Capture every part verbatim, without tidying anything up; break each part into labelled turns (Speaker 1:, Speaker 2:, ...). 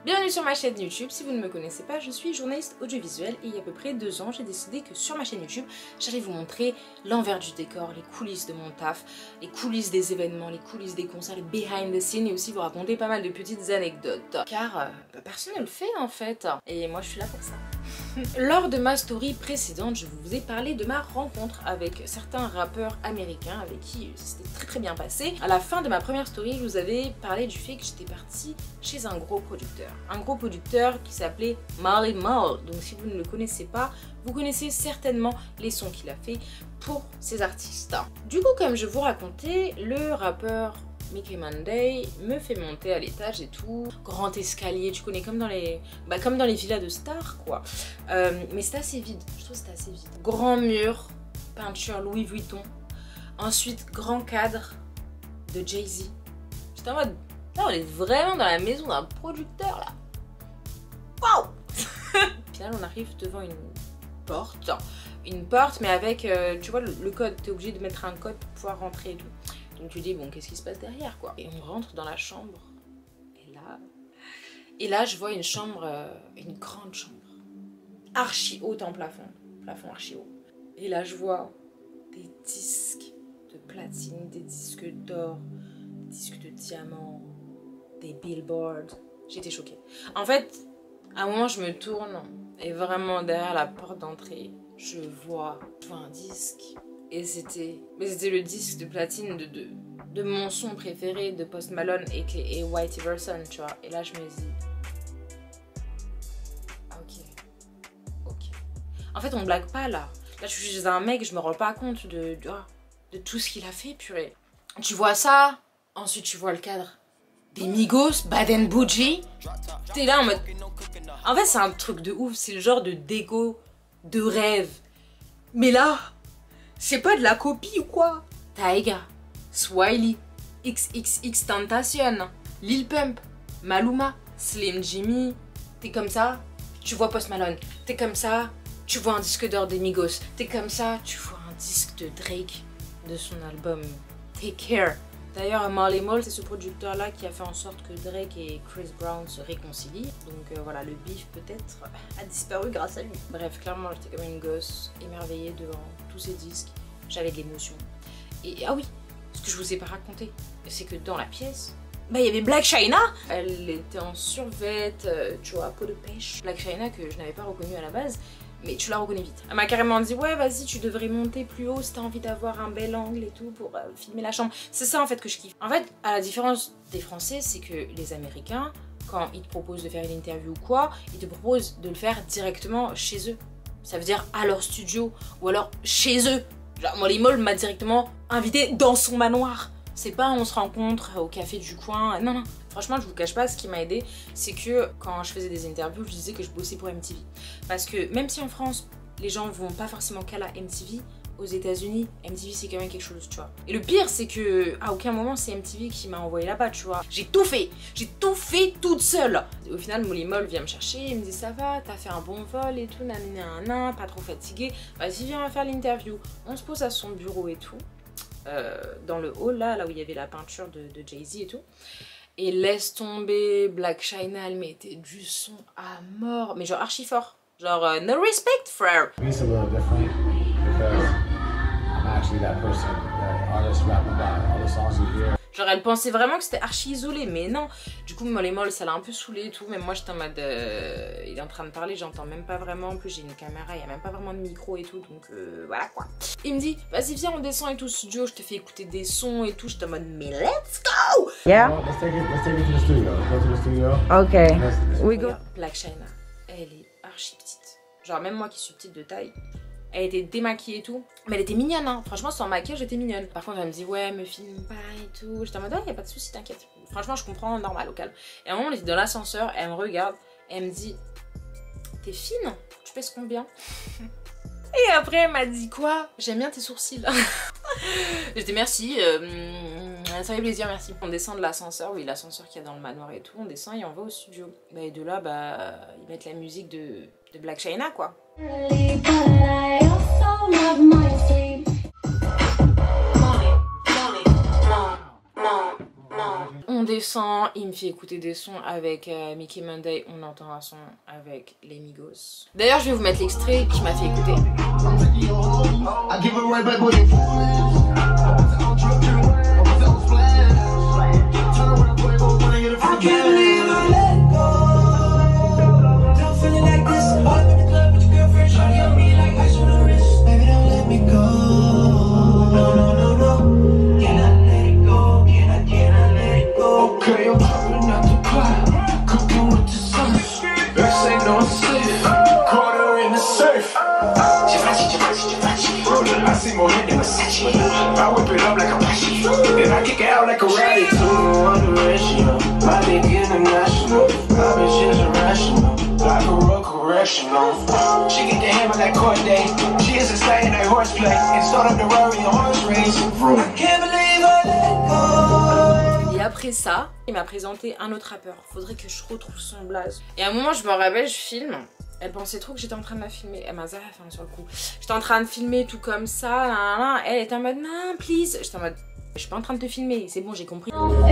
Speaker 1: Bienvenue sur ma chaîne YouTube. Si vous ne me connaissez pas, je suis journaliste audiovisuelle et il y a à peu près deux ans, j'ai décidé que sur ma chaîne YouTube, j'allais vous montrer l'envers du décor, les coulisses de mon taf, les coulisses des événements, les coulisses des concerts, les behind the scenes et aussi vous raconter pas mal de petites anecdotes. Car euh, bah, personne ne le fait en fait et moi je suis là pour ça. Lors de ma story précédente, je vous ai parlé de ma rencontre avec certains rappeurs américains avec qui c'était très très bien passé. À la fin de ma première story, je vous avais parlé du fait que j'étais partie chez un gros producteur. Un gros producteur qui s'appelait Marley Marl. Donc si vous ne le connaissez pas, vous connaissez certainement les sons qu'il a fait pour ces artistes. Du coup, comme je vous racontais, le rappeur Mickey Monday me fait monter à l'étage et tout, grand escalier, tu connais, comme dans les, bah, comme dans les villas de stars quoi. Euh, mais c'était assez vide, je trouve que c'était assez vide. Grand mur, peinture Louis Vuitton. Ensuite, grand cadre de Jay-Z. J'étais en mode, là on est vraiment dans la maison d'un producteur là. Waouh. Au final, on arrive devant une porte, une porte mais avec, euh, tu vois, le, le code, t'es obligé de mettre un code pour pouvoir rentrer et tout. Donc tu dis bon, qu'est-ce qui se passe derrière quoi. Et on rentre dans la chambre et là et là je vois une chambre, euh, une grande chambre archi haute en plafond, plafond archi haut. Et là je vois des disques de platine, des disques d'or, des disques de diamant, des billboards. J'étais choquée. En fait, à un moment je me tourne et vraiment derrière la porte d'entrée, je vois, je vois un disque. Et c'était le disque de platine de, de, de mon son préféré de Post Malone et, et Whitey Verson, tu vois. Et là, je me dis, ok, ok. En fait, on blague pas là. Là, je suis chez un mec, je me rends pas compte de, de, de tout ce qu'il a fait, purée. Tu vois ça, ensuite tu vois le cadre des Migos, Bad and Bougie. T'es là en mode... En fait, c'est un truc de ouf, c'est le genre de déco de rêve. Mais là... c'est pas de la copie ou quoi? Tyga, Swiley, X X X Tentacion, Lil Pump, Maluma, Slim Jimmy. T'es comme ça, tu vois Post Malone. T'es comme ça, tu vois un disque d'or des Migos. T'es comme ça, tu vois un disque de Drake de son album Take Care. D'ailleurs, Marley Marl, c'est ce producteur-là qui a fait en sorte que Drake et Chris Brown se réconcilient. Donc euh, voilà, le beef peut-être a disparu grâce à lui. Bref, clairement, j'étais comme une gosse émerveillée devant tous ces disques. J'avais de l'émotion. Et ah oui, ce que je vous ai pas raconté, c'est que dans la pièce, bah il y avait Black China. Elle était en survêt, euh, tu vois, peau de pêche. Black China que je n'avais pas reconnue à la base. Mais tu la reconnais vite. Elle m'a carrément dit ouais vas-y tu devrais monter plus haut si t'as envie d'avoir un bel angle et tout pour euh, filmer la chambre. C'est ça en fait que je kiffe. En fait à la différence des Français c'est que les Américains quand ils te proposent de faire une interview ou quoi, ils te proposent de le faire directement chez eux. Ça veut dire à leur studio ou alors chez eux. Genre Marley Marl m'a directement invité dans son manoir. C'est pas on se rencontre au café du coin, non non. Franchement, je vous cache pas, ce qui m'a aidé, c'est que quand je faisais des interviews, je disais que je bossais pour M T V. Parce que même si en France, les gens vont pas forcément qu'à la M T V, aux États-Unis, M T V c'est quand même quelque chose, tu vois. Et le pire, c'est que à aucun moment c'est M T V qui m'a envoyé là-bas, tu vois. J'ai tout fait, j'ai tout fait toute seule. Et au final, Marley Marl vient me chercher, il me dit ça va, t'as fait un bon vol et tout, nanana, pas trop fatigué. Vas-y, viens, on va faire l'interview. On se pose à son bureau et tout, euh, dans le hall là, là où il y avait la peinture de, de Jay-Z et tout. Et laisse tomber, Black China, elle mettait du son à mort, mais genre archi fort. Genre, uh, no respect, frère.
Speaker 2: It's a little different because I'm actually that person, that artist rapping about all the songs you hear.
Speaker 1: Genre, elle pensait vraiment que c'était archi isolé, mais non. Du coup, Marley Marl, ça l'a un peu saoulé et tout. Même moi, j'étais en mode. Euh, il est en train de parler, j'entends même pas vraiment. En plus, j'ai une caméra, il y a même pas vraiment de micro et tout. Donc, euh, voilà quoi. Il me dit, vas-y, viens, on descend et tout, studio. Je te fais écouter des sons et tout. J'étais en mode, mais let's go!
Speaker 3: Yeah.
Speaker 2: Well, let's take it. Let's take it to the studio. Let's go to the studio.
Speaker 3: Okay.
Speaker 2: Let's-
Speaker 3: We go.
Speaker 1: Regarde, Black China, elle est archi petite. Genre, même moi qui suis petite de taille. Elle était démaquillée et tout. Mais elle était mignonne, hein. Franchement, sans maquillage, j'étais mignonne. Par contre, elle me dit, ouais, me filme pas et tout. J'étais en mode, ouais, y a pas de soucis, t'inquiète. Franchement, je comprends, normal, au calme. Et à un moment, on était dans l'ascenseur, elle me regarde, et elle me dit, t'es fine? Tu pèses combien? Et après, elle m'a dit, quoi? J'aime bien tes sourcils. J'étais, merci, euh, ça fait plaisir, merci. On descend de l'ascenseur, oui, l'ascenseur qu'il y a dans le manoir et tout. On descend et on va au studio. Bah, et de là, bah, ils mettent la musique de, de Black China, quoi. On descend, il me fait écouter des sons avec euh, Mickey Monday, on entend un son avec les Migos. D'ailleurs, je vais vous mettre l'extrait qui m'a fait écouter. Et après ça, il m'a présenté un autre rappeur. Faudrait que je retrouve son blaze. Et à un moment, je me rappelle, je filme. Elle pensait trop que j'étais en train de la filmer. Elle m'a fait sur le coup. J'étais en train de filmer tout comme ça. Nan, nan, nan. Elle était en mode non, please. J'étais en mode je suis pas en train de te filmer. C'est bon, j'ai compris.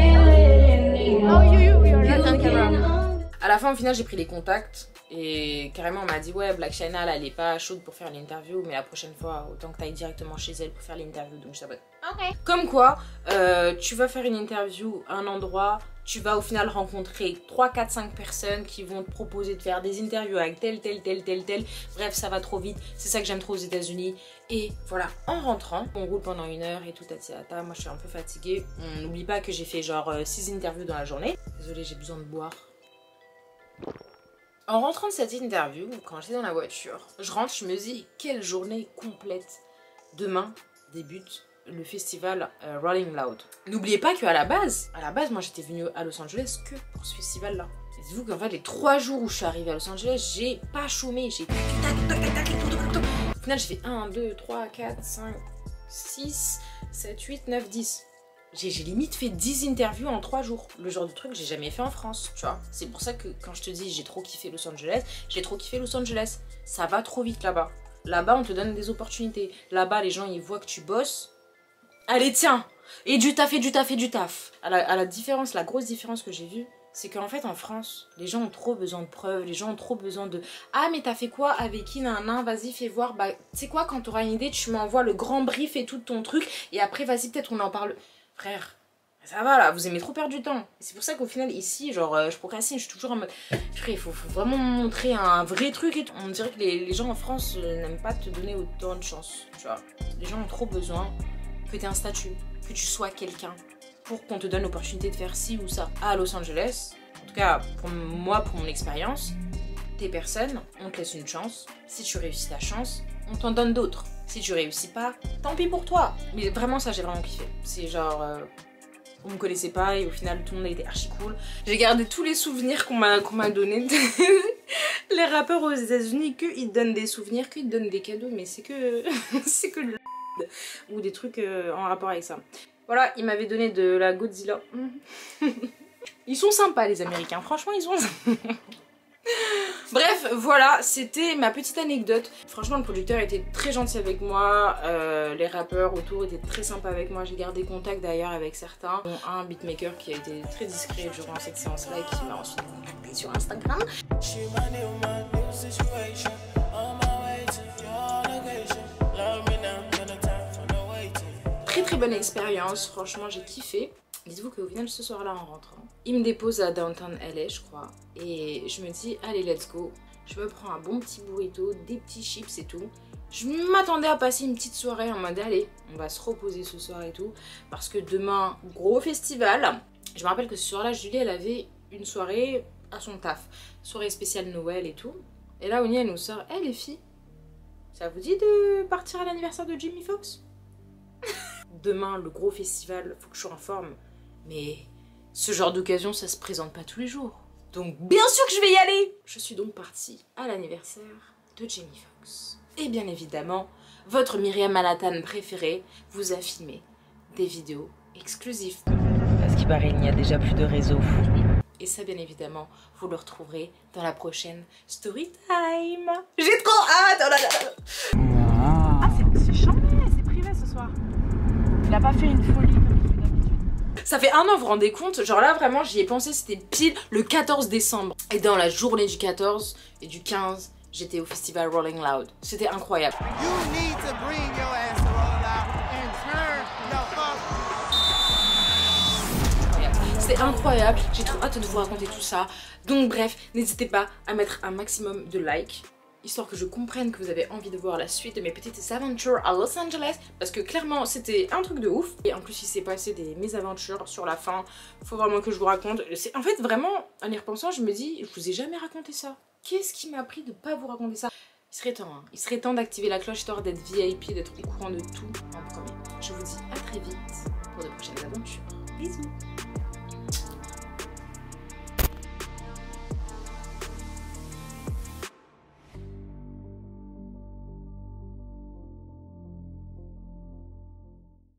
Speaker 1: À la fin, au final, j'ai pris les contacts. Et carrément, on m'a dit ouais, Blac Chyna, elle est pas chaude pour faire l'interview. Mais la prochaine fois, autant que tu ailles directement chez elle pour faire l'interview. Donc je t'abonne. Ok. Comme quoi, euh, tu vas faire une interview à un endroit. Tu vas au final rencontrer trois, quatre, cinq personnes qui vont te proposer de faire des interviews avec tel, tel, tel, tel, tel. Bref, ça va trop vite. C'est ça que j'aime trop aux États-Unis. Et voilà, en rentrant, on roule pendant une heure et tout à moi je suis un peu fatiguée. On n'oublie pas que j'ai fait genre six interviews dans la journée. Désolée, j'ai besoin de boire. En rentrant de cette interview, quand j'étais dans la voiture, je rentre, je me dis quelle journée complète. Demain débute le festival euh, Rolling Loud. N'oubliez pas qu'à la base, à la base, moi j'étais venue à Los Angeles que pour ce festival-là. Dites-vous qu'en fait, les trois jours où je suis arrivée à Los Angeles, j'ai pas chômé. J'ai au final, j'ai fait un, deux, trois, quatre, cinq, six, sept, huit, neuf, dix. J'ai limite fait dix interviews en trois jours. Le genre de truc que j'ai jamais fait en France, tu vois. C'est pour ça que quand je te dis j'ai trop kiffé Los Angeles, j'ai trop kiffé Los Angeles. Ça va trop vite là-bas. Là-bas, on te donne des opportunités. Là-bas, les gens, ils voient que tu bosses. Allez, tiens! Et du taf, et du taf, et du taf. À la, à la différence, la grosse différence que j'ai vue, c'est qu'en fait, en France, les gens ont trop besoin de preuves. Les gens ont trop besoin de « Ah, mais t'as fait quoi? Avec qui? Nan, nan, vas-y, fais voir. » Bah, tu sais quoi, quand t'auras une idée, tu m'envoies le grand brief et tout ton truc. Et après, vas-y, peut-être on en parle. Frère, ça va là, vous aimez trop perdre du temps. C'est pour ça qu'au final, ici, genre, euh, je procrastine, je suis toujours en mode... Frère, il faut, faut vraiment montrer un vrai truc et tout. On dirait que les, les gens en France euh, n'aiment pas te donner autant de chance, tu vois. Les gens ont trop besoin que tu aies un statut, que tu sois quelqu'un, pour qu'on te donne l'opportunité de faire ci ou ça. À Los Angeles, en tout cas, pour moi, pour mon expérience, t'es personne, on te laisse une chance. Si tu réussis ta chance, on t'en donne d'autres. Si tu réussis pas, tant pis pour toi. Mais vraiment, ça, j'ai vraiment kiffé. C'est genre... Euh, on me connaissait pas et au final, tout le monde a été archi cool. J'ai gardé tous les souvenirs qu'on m'a qu'on m'a donnés. Les rappeurs aux États-Unis, qu'ils te donnent des souvenirs, qu'ils te donnent des cadeaux, mais c'est que... c'est que le... ou des trucs euh, en rapport avec ça. Voilà, ils m'avaient donné de la Godzilla. Ils sont sympas, les Américains. Franchement, ils sont... Bref, voilà, c'était ma petite anecdote. Franchement, le producteur était très gentil avec moi. Euh, les rappeurs autour étaient très sympas avec moi. J'ai gardé contact d'ailleurs avec certains. Un beatmaker qui a été très discret durant cette séance-là et qui m'a ensuite contacté sur Instagram. Très très bonne expérience, franchement j'ai kiffé. Dites-vous qu'au final ce soir là en rentrant, il me dépose à Downtown L A je crois. Et je me dis allez let's go. Je me prends un bon petit burrito, des petits chips et tout. Je m'attendais à passer une petite soirée en mode allez, on va se reposer ce soir et tout. Parce que demain, gros festival. Je me rappelle que ce soir là Julie elle avait une soirée à son taf. Soirée spéciale Noël et tout. Et là Oni elle nous sort, hé hey, les filles, ça vous dit de partir à l'anniversaire de Jamie Foxx? Demain, le gros festival, faut que je sois en forme. Mais ce genre d'occasion, ça se présente pas tous les jours. Donc bien sûr que je vais y aller. Je suis donc partie à l'anniversaire de Jamie Foxx. Et bien évidemment, votre Myriam Manhattan préférée vous a filmé des vidéos exclusives. Parce qu'il paraît, il n'y a déjà plus de réseau. Et ça, bien évidemment, vous le retrouverez dans la prochaine Story Time. J'ai trop hâte. Oh là là.
Speaker 3: Ah, c'est chambé, c'est privé ce soir. Il a pas fait une folie comme il fait d'habitude.
Speaker 1: Ça fait un an, vous vous rendez compte? Genre là vraiment j'y ai pensé, c'était pile le quatorze décembre. Et dans la journée du quatorze et du quinze, j'étais au festival Rolling Loud. C'était incroyable.
Speaker 3: You need to bring your ass to Rolling Loud and turn your fuck.
Speaker 1: C'était incroyable, j'ai trop hâte de vous raconter tout ça. Donc bref, n'hésitez pas à mettre un maximum de likes, histoire que je comprenne que vous avez envie de voir la suite de mes petites aventures à Los Angeles, parce que clairement c'était un truc de ouf. Et en plus il s'est passé des mésaventures sur la fin, faut vraiment que je vous raconte. En fait vraiment, en y repensant, je me dis, je vous ai jamais raconté ça. Qu'est-ce qui m'a pris de pas vous raconter ça? Il serait temps, hein. Il serait temps d'activer la cloche histoire d'être V I P, d'être au courant de tout en premier. Je vous dis à très vite pour de prochaines aventures. Bisous.